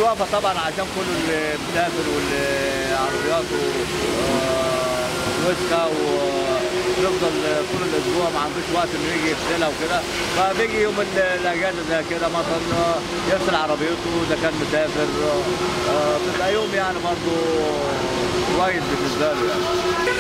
الوقفه طبعا عشان كل اللي مسافر واللي عربياته وسخه ويفضل طول الاسبوع ما عندوش وقت انه يجي يغسلها وكده، فبيجي يوم الاجازه زي كده مثلا يغسل عربيته اذا كان مسافر. بيبقى يوم يعني برضه كويس بالنسبه له يعني.